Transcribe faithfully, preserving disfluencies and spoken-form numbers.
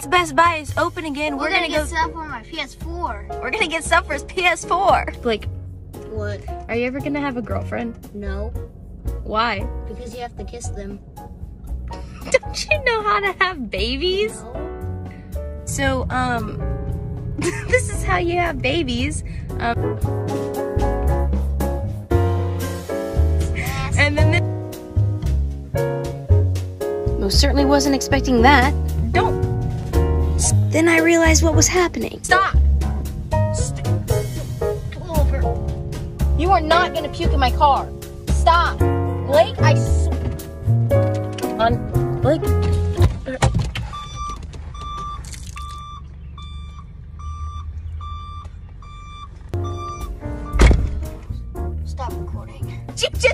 once Best Buy is open again, we're, we're gonna, gonna, get go. stuff for my P S four. We're gonna get stuff for his P S four. Blake, What? are you ever gonna have a girlfriend? No, Why? because you have to kiss them. Don't you know how to have babies? No. So, um, this is how you have babies. Um, and then this. Most certainly wasn't expecting that. Don't. Then I realized what was happening. Stop. St Pull over. You are not gonna puke in my car. Stop. Blake, I s- On. Blake. Stop recording. You just